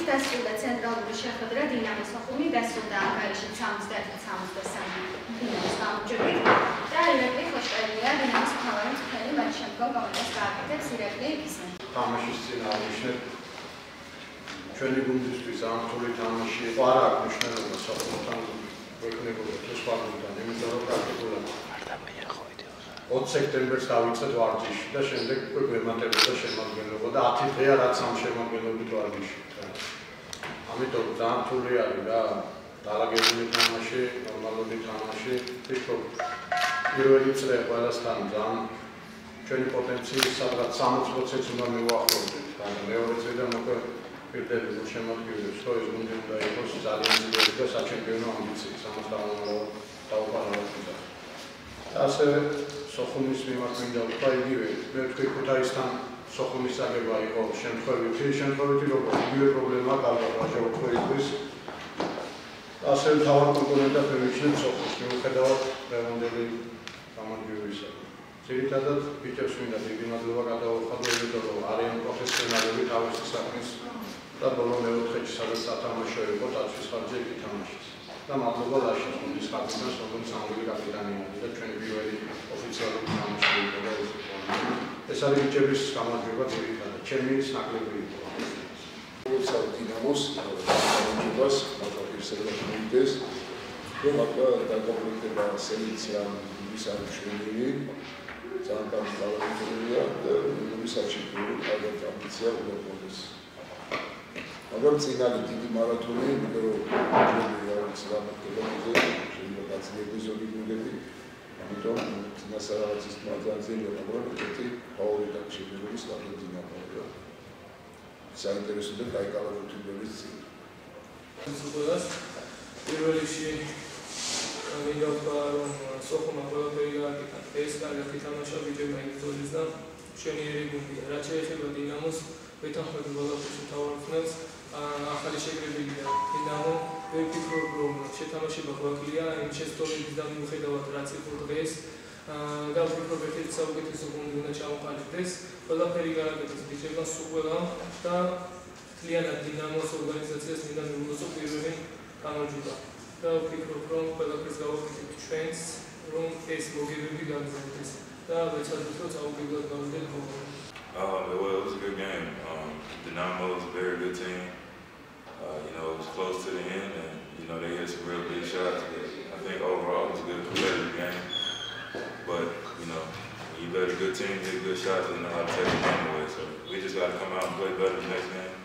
დასრულდა ცენტრალური შეხვედრა დინამოს სოხუმი, დასრულდა ანგარიში 61-63 დინამოს გამარჯვებით და ირაკლი ხოჭყელია დინამოს მთავარი მწვრთნელი მათ შემდგომ კომენტარს გააკეთებს ირაკლი იფისმე. თამაშის წინააღმდეგ ჩვენი გუნდისთვის ამ რთული თამაში იყო, არ აქვს მნიშვნელობა საფრთხთან გვექნებოდა თუ სხვა გუნდთან, იმიტომ რომ პრაქტიკულად 20 სექტემბერს დავიწყეთ ვარჯიში და შემდეგ უკვე გვემატებოდა შემადგენლობა და 10 დღეა რაც ამ შემადგენლობით ვარჯიში. ამიტომ ძალიან რთული არის რა, დაალაგებული თამაში, ნორმალური თამაში, ვფიქრობ პირველი წრე ყველასთან ძალიან ჩვენი პოტენციის სადღაც 60%-ს უნდა მივუახლოვდეთ, მაგრამ მეორე წრიდან უკვე პირდაპირ შემოგვიყვებს, რომ ეს გუნდი უნდა იყოს ძალიან ძლიერი და საჩემპიონო ამბიციით, ამას დავუყარავთ. ასევე სოხუმის მიმართ მინდა ვთქვა იგივე, მე ვთქვი ქუთაისთან სოხუმის აგება იყო შემთხვევითი როგორც იგივე პრობლემა გალავაჟა უცხოეთის. ასევე მთავარ კომპონენტად მივიჩნევ სოხუმს, მიუხედავად დღევანდელი გამარჯვებისა. ძირითადად ბიჭებს მინდა დიდი მადლობა გადავუხადო, იმიტომ რომ არიან პროფესიონალები თავისი საქმის და ბოლო მეოთხედში სადაც სათამაშო იყო დაცვის ხარჯზე ითამაშეს. და მადლობა ლაშას გუნდის კაპიტანს, რომელიც ამგვარი კაპიტანი არის და ჩვენი პირველი ოფიციალური თამაში იყო და ეს არის ბიჭების გამარჯვება ძირითადად, ჩემი ნაკლები იყო. მოგესალმებით დინამოს, გამარჯვებას, მოგესალმებით გუნდეს, რომ აკა დაკომპლექტება სელექცია ის არის ჩვენი ძალიან გამორჩენილია და მისაჩიბრული ალბათ ამბიცია უნდა გქონდეს. მაგრამ წინალი დიდი მარათონი, იმიტომ რომ არის გამარჯვება შეიძლება გაცილების ზოგი გუნდები, ამიტომ წინასააღაცის მაგაზინზე მაგრამ ერთი ფავორიტი შეგვიძლია სტარტი დინამო. საინტერესო და დაიკავა თუნდების წინ. სულ პირველ რიგში მინდა რომ სოხუმმა ყველაფერი გააკეთა. ეს კარგი თამაშია ბიჭებმა იბრძოლის და მშვენიერი გუნდია. რაც შეეხება დინამოს, ვეთანხმები ყველაფერში მთავარ მწვრთნელს, ახალი შეკრებილია დინამო. მე ვფიქრობ, რომ შეთამაშება გვაკლია იმ შესწორებისგან მიუხედავად რაც იყო დღეს. გავფიქრობ ერთ-ერთი საუკეთესო გუნდი უნდა ჩამოყალიბდეს. ყველაფერი გააკეთეს ბიჭებმა სულ ყველამ და მთლიანად დინამოს ორგანიზაციას მინდა მივუწო პირველი გამარჯვება. და ვფიქრობ, რომ ყველაფერს გავაკეთებთ ჩვენს, რომ ეს მოგებები გაგზავნდეს და ვეცადოთ, რომ წაუგებლად გავიდეთ გოლი. Well, it was a good game. Dinamo is a very good team. It was close to the end, and they hit some real big shots. But I think overall it was a good competitive game. But when you bet a good team, hit good shots, they know how to take the game away. So we just got to come out and play better the next game.